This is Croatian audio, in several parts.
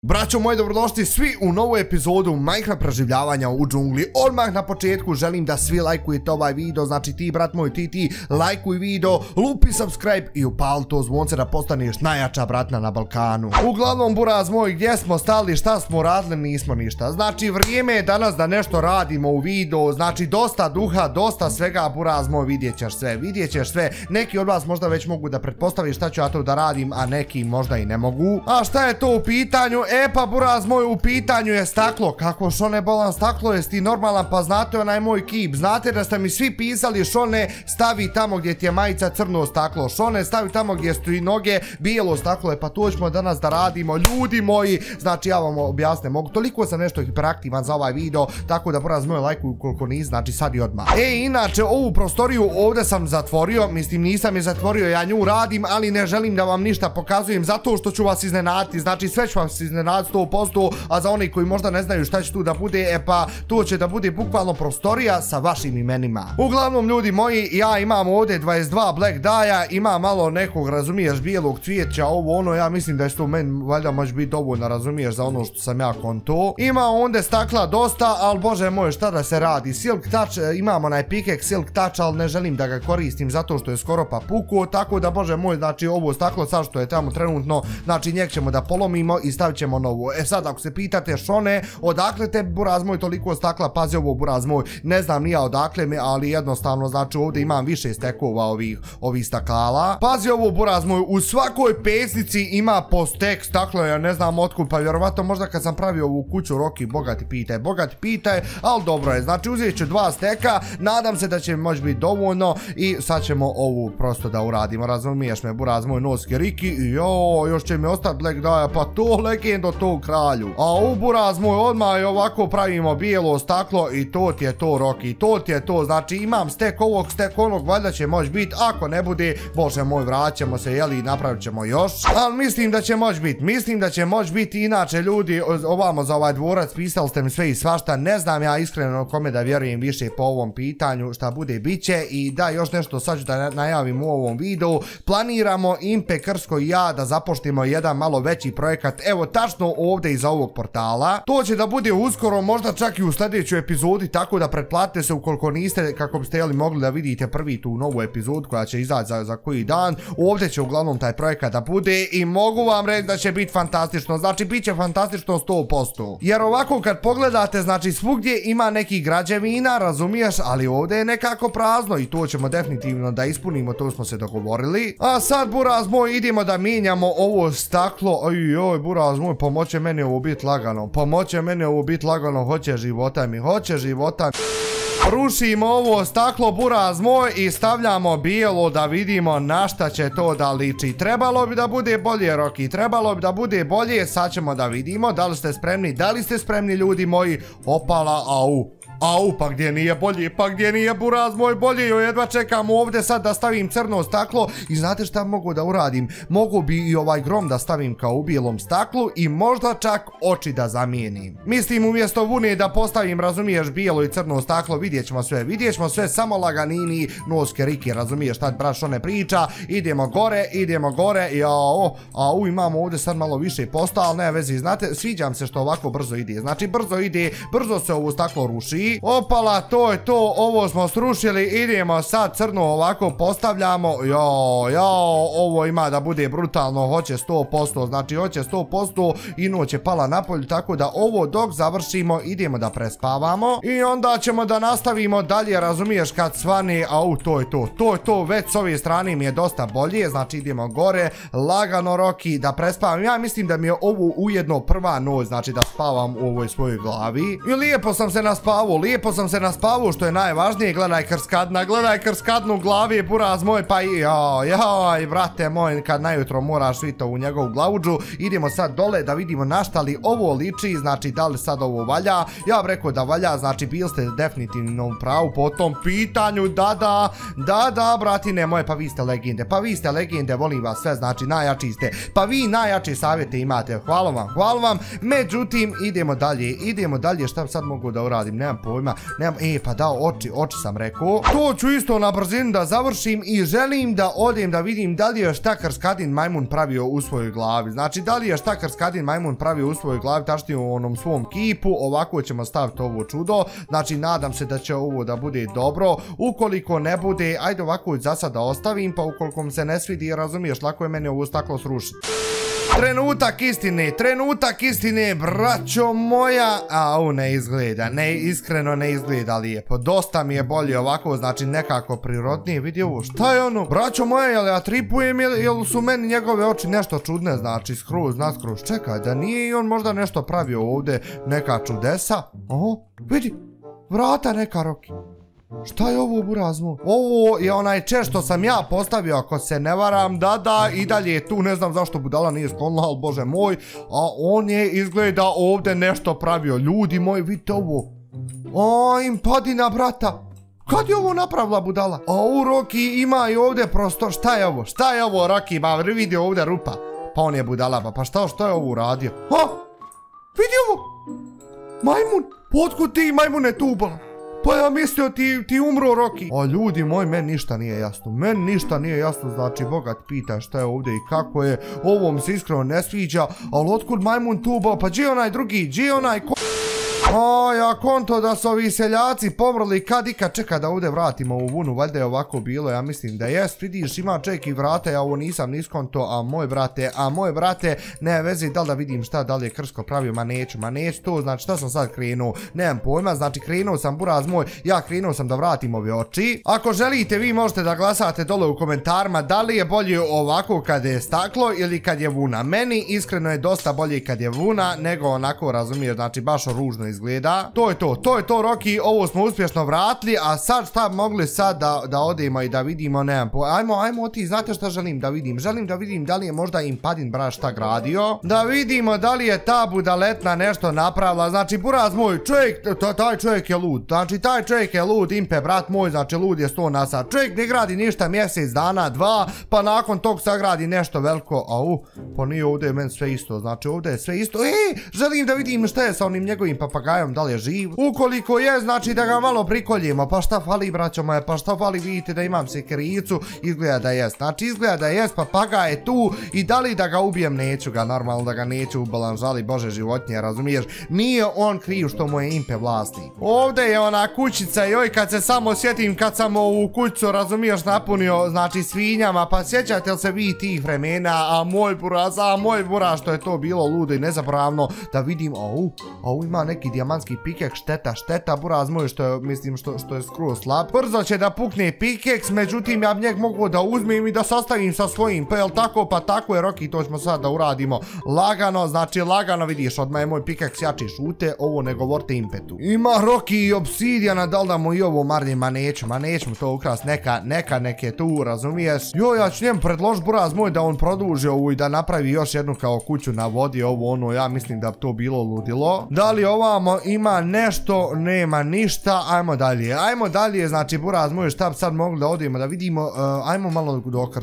Braćo moji, dobrodošli svi u novu epizodu Minecraft preživljavanja u džungli. Odmah na početku želim da svi lajkujete ovaj video, znači ti brat moj, ti lajkuj video, lupi subscribe i upali to zvonce da postaneš najjača bratna na Balkanu. Uglavnom, buraz moj, gdje smo stali, šta smo radili, nismo ništa. Znači vrijeme je danas da nešto radimo u video, znači dosta duha, dosta svega, buraz moj, vidjet ćeš sve. Neki od vas možda već mogu da pretpostavi šta ću ja to da radim, a neki možda i ne mogu. A šta je to u pitanju? Pa buraz moj, u pitanju je staklo. Kako Šone bolan, staklo jest ti normalan? Pa znate onaj moj kip, znate da ste mi svi pisali Šone stavi tamo gdje ti je majica crno staklo, Šone stavi tamo gdje su i noge bijelo staklo. Pa to ćemo danas da radimo, ljudi moji. Znači ja vam objasnem, mogu, toliko sam nešto hiperaktivan za ovaj video, tako da buraz moj lajkuj ukoliko nisi, znači sad i odmah. Inače ovu prostoriju ovdje sam zatvorio, mislim nisam je zatvorio, ja nju radim, ali ne želim da vam ništa pokazujem zato što ću vas iznenaditi, znači sve ću vas iznenaditi 100%, a za oni koji možda ne znaju šta će tu da bude, pa to će da bude bukvalno prostorija sa vašim imenima. Uglavnom ljudi moji, ja imam ovdje 22 black dye-a, ima malo nekog, razumiješ, bijelog cvijeća, ovo ono, ja mislim da je to meni valjda može biti dovoljno, razumiješ, za ono što sam ja konto. Ima ovdje stakla dosta, ali bože moj, šta da se radi, silk touch, imam onaj pickaxe silk touch, ali ne želim da ga koristim zato što je skoro pa puko, tako da bože moj, znači ovo staklo sad što je tamo trenutno, znači njeg ćemo da polomimo i stavit ćemo novo. Sad ako se pitate Šone, odakle te buraz moj toliko stakla, pazi ovo buraz moj, ne znam ni ja odakle mi, ali jednostavno znači ovdje imam više stekova ovih stakala. Pazi ovo buraz moj, u svakoj pesnici ima po stek stakla, ja ne znam otkud, pa vjerovatno možda kad sam pravio ovu kuću Roki, bogati pitaj, ali dobro je, znači uzet ću 2 steka, nadam se da će mi moći biti dovoljno i sad ćemo ovu prosto da uradimo, razumiješ me buraz moj, noski Riki, i još će mi ostati black dye, pa to legendo to kralju. A u buraz moj odmah i ovako pravimo bijelo staklo i to ti je to Roki, to ti je to, znači imam stek ovog, stek onog, valjda će moći biti, ako ne bude, bože moj, vraćamo se, jeli, napravit ćemo još, ali mislim da će moći biti, inače ljudi, ovamo za ovaj dvorac, pisali ste mi sve i svašta, ne znam ja iskreno kome da vjerujem više po ovom pitanju, šta bude biće. I da, još nešto sad ću da najavim u ovom videu, planiramo Impe, Krsko i ja da započnemo jedan malo veći projekat, evo tačno ovdje iza ovog portala. To će da bude uskoro, možda čak i u sljedećoj epizodi, tako da pretplatite se ukoliko niste, kako biste jeli mogli da vidite prvi tu novu epizodu koja će izaći za koji dan. Ovdje će uglavnom taj projekat da bude i mogu vam reći da će biti fantastično, znači bit će fantastično 100%. Jer ovako kad pogledate, znači svugdje ima nekih građevina, razumiješ, ali ovdje je nekako prazno i to ćemo definitivno da ispunimo, to smo se dogovorili. A sad buraz moj, idemo da mijenjamo ovo staklo, ojoj buraz moj, pomoće meni ovo biti lagano, hoće života. Rušimo ovo staklo buraz moj i stavljamo bijelo da vidimo na šta će to da liči. Trebalo bi da bude bolje Roki, trebalo bi da bude bolje, sad ćemo da vidimo da li ste spremni ljudi moji. Opala, pa gdje nije buraz moj bolje, jedva čekam ovdje sad da stavim crno staklo i znate šta mogu da uradim, mogu bi i ovaj grom da stavim kao u bijelom staklu i možda čak oči da zamijenim. Mislim umjesto vune da postavim, razumiješ, bijelo i crno staklo, vidjet ćemo sve, samo laganini, noske Riki, razumiješ šta brat Šone priča, idemo gore, imamo ovdje sad malo više posta, ali ne vezi, znate, sviđam se što ovako brzo ide, znači brzo se ovo staklo ruši. Opala, to je to, ovo smo srušili, idemo sad crno ovako postavljamo, ovo ima da bude brutalno, hoće 100%, znači hoće 100% i noć je pala napolju, tako da ovo dok završimo idemo da prespavamo i onda ćemo da nastavimo dalje, razumiješ, kad svane, to je to, već s ove strane mi je dosta bolje, znači idemo gore, lagano Roki, da prespavam, ja mislim da mi je ovo ujedno prva noć, znači da spavam u ovoj svojoj glavi i lijepo sam se naspavao, što je najvažnije, gledaj krskadnu glavi, buraz moj, pa jaj, brate moj, kad najutro moraš svito u njegovu glavuđu. Idemo sad dole da vidimo na šta li ovo liči, znači da li sad ovo valja, ja bih rekao da valja, znači bili ste definitivno sam u pravu po tom pitanju, da, bratine moje, pa vi ste legende, volim vas sve, znači najjači ste, pa vi najjače savjete imate, hvala vam, međutim, idemo dalje, šta sad mogu da uradim, nemam pojma, pa da, oči sam rekao, to ću isto na brzinu da završim i želim da odem da vidim da li je šta Krskadin majmun pravio u svojoj glavi, znači da li je šta Krskadin majmun pravio u svojoj glavi, tačnije u onom svom kipu, ovako ćemo staviti ovo čudo, znači nadam se da će ovo da bude dobro, ukoliko ne bude, ajde ovako za sad da ostavim, pa ukoliko mi se ne svidi, razumiješ, lako je meni ovo staklo srušiti. Trenutak istine, braćo moja, iskreno ne izgleda lijepo, dosta mi je bolje ovako, znači nekako prirodnije, vidi ovo, šta je ono, braćo moja, jel ja tripujem, jel su meni njegove oči nešto čudne, znači skroz, čekaj, da nije i on možda nešto pravio ovdje, neka čudesa, vidi, vrata neka, Roki. Šta je ovo, buraz moj? Ovo je onaj češ što sam ja postavio, ako se ne varam, da, i dalje je tu, ne znam zašto budala nije sklonila, ali bože moj, a on je izgleda ovdje nešto pravio, ljudi moji, vidite ovo, impadina, brata, kad je ovo napravila budala? A u Roki ima i ovdje prostor, šta je ovo, Roki, ba vidi ovdje rupa, pa on je budala, pa šta je ovo uradio? Vidi ovo, majmun, otkud ti majmune tubala? Pa ja mislio ti umro, Roki. A ljudi moji, meni ništa nije jasno, znači bogat pita šta je ovdje i kako je, ovo mi se iskreno ne sviđa, ali otkud majmun tuba, pa gdje je onaj drugi, gdje je onaj ja konto da su ovi seljaci pomrli kad ikad, čeka da ovdje vratimo u vunu, valjda je ovako bilo, ja mislim da jest, vidiš ima ček i vrata, ja ovo nisam niskonto, a moj brate, ne vezi, da li da vidim šta, da li je Krsko pravio, ma neću to, znači šta sam sad krenuo, nemam pojma, znači krenuo sam, buraz moj, ja krenuo sam da vratim ove oči, ako želite vi možete da glasate dole u komentarima da li je bolje ovako kad je staklo ili kad je vuna, meni iskreno je dosta bolje kad je vuna, nego onako, razumiješ, znači baš ružno izgleda. To je to, Roki, ovo smo uspješno vratili, a sad šta mogli sad da odemo i da vidimo, nemam pojma, ajmo ti, znate šta želim da vidim, da li je možda impadin brat šta gradio, da vidimo da li je ta budaletna nešto napravila, znači buraz moj, taj čovjek je lud, znači taj čovjek je lud, impe brat moj, znači lud je 100 na sat, čovjek ne gradi ništa mjesec dana, 2, pa nakon tog sagradi nešto veliko, pa nije ovdje meni sve isto, znači ovdje je sve isto, želim da vidim šta je sa onim njegovim papagajom, da li je živ, ukoliko je, znači da ga malo prikoljemo, pa šta fali, braćo moje, pa šta fali, vidite da imam sekiricu, izgleda da jest, papagaj je tu i da li da ga ubijem, neću ga, normalno da ga neću ubalam, žali bože životinje, razumiješ, nije on kriv što mu je impe vlasnik. Ovdje je ona kućica, joj, kad se samo sjetim kad sam ovu kućicu, razumiješ, napunio, znači svinjama, pa sjećate li se vi tih vremena, a moj buraz, što je to bilo ludo i nezaboravno, da vidim, ima neki dijamantski pikek, šteta, buraz moj, što je, mislim, što je skroz slab. Brzo će da pukne pikeks, međutim, ja njeg mogu da uzmem i da sastavim sa svojim, pa jel tako, pa tako je, Roki, to ćemo sad da uradimo lagano, znači lagano, vidiš, odmah je moj pikeks jači, šute, ovo ne govorite impetu. Ima Roki i obsidijana, da li da mu i ovo marnim, ma neću to ukrast, neke tu, razumiješ? Jo, ja ću njemu predložiti, buraz moj, da on produži ovu i da napravi još jednu kao kuću na vodi, ja mislim da bi to bilo ludilo. Da li ovamo ima nešto, nema ništa, ajmo dalje, znači buraz moj, šta bi sad mogli da odemo da vidimo, ajmo malo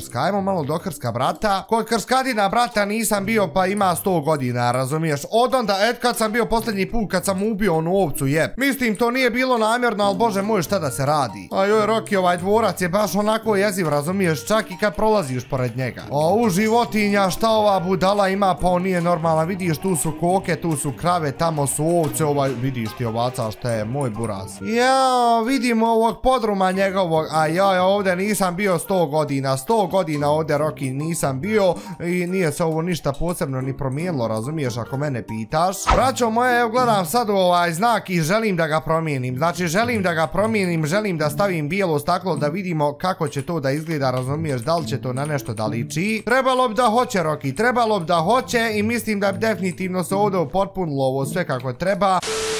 do Krska, brata, kod Krskadina brata nisam bio pa ima 100 godina, razumiješ, od onda, kad sam bio posljednji put, kad sam ubio onu ovcu, mislim, to nije bilo namjerno, ali bože moj, šta da se radi, a joj, Roki, ovaj dvorac je baš onako jeziv, razumiješ, čak i kad prolaziš pored njega, u životinja, šta ova budala ima, pa on nije normalna, vidiš, tu su koke, tu su krave, tamo su ovce, vidiš ti ovaca, šta je moj buraz, vidimo ovog podruma njegovog, a ja ovdje nisam bio 100 godina ovdje, Roki, nisam bio i nije se ovo ništa posebno ni promijenilo, razumiješ, ako mene pitaš. Braćo moje, evo gledam sad u ovaj znak i želim da ga promijenim, znači želim da stavim bijelo staklo da vidimo kako će to da izgleda, razumiješ, da li će to na nešto da liči. Trebalo bi da hoće, Roki, i mislim da bi definitivno se ovdje upotpunilo ovo sve kako treba.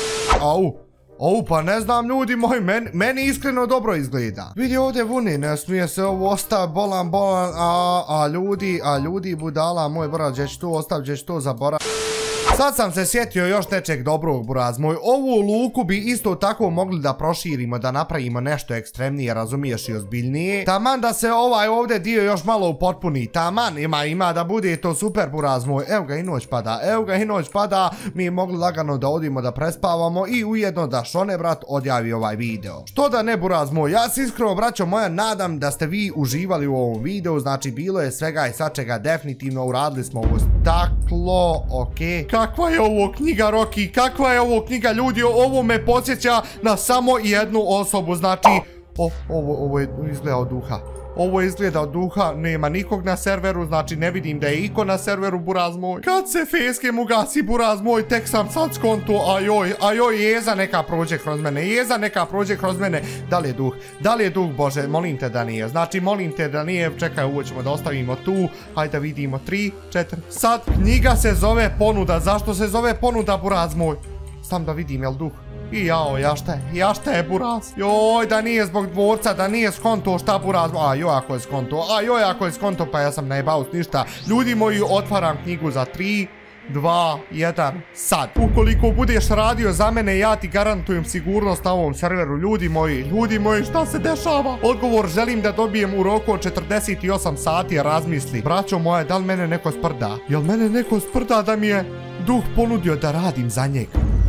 Pa ne znam, ljudi moji, meni iskreno dobro izgleda. Vidi ovdje vuni, ne smije se ovo ostaviti, bolan, a ljudi budala, moj brat, gdje će to ostaviti, gdje će to zaboraviti. Sad sam se sjetio još nečeg dobrog, buraz moj. Ovu luku bi isto tako mogli da proširimo, da napravimo nešto ekstremnije, razumiješ, i ozbiljnije. Taman da se ovaj ovdje dio još malo upotpuni. Taman ima da bude to super, buraz moj. Evo ga i noć pada. Mi mogli lagano da odimo da prespavamo i ujedno da Šone brat odjavi ovaj video. Što da ne, buraz moj, ja se iskreno, braćo moja, nadam da ste vi uživali u ovom videu. Znači bilo je svega i svačega, definitivno uradili smo ovo staklo, okej. Kakva je ovo knjiga, Roki, kakva je ovo knjiga, ljudi, ovo me podsjeća na samo jednu osobu, znači, ovo je izgleda od duha. Ovo izgleda od duha, nema nikog na serveru, znači ne vidim da je iko na serveru, buraz moj. Kad se facecam ugasi, buraz moj, tek sam sad skonto, ajoj, jeza neka prođe kroz mene, da li je duh, Bože, molim te da nije, znači molim te da nije, čekaj, ovo ćemo da ostavimo tu, hajde da vidimo, 3, 4, sad, knjiga se zove ponuda, zašto se zove ponuda, buraz moj? Sam da vidim, jel duh? I jao, jašta je, buraz. Joj, da nije zbog dvorca, da nije skonto, šta, buraz? Joj, ako je skonto, pa ja sam najbaus, ništa. Ljudi moji, otvaram knjigu za 3, 2, 1, sad. Ukoliko budeš radio za mene, ja ti garantujem sigurnost na ovom serveru. Ljudi moji, šta se dešava? Odgovor želim da dobijem u roku od 48 sati, razmisli. Braćo moje, da li mene neko sprda? Jel mene neko sprda da mi je duh ponudio da radim za njega?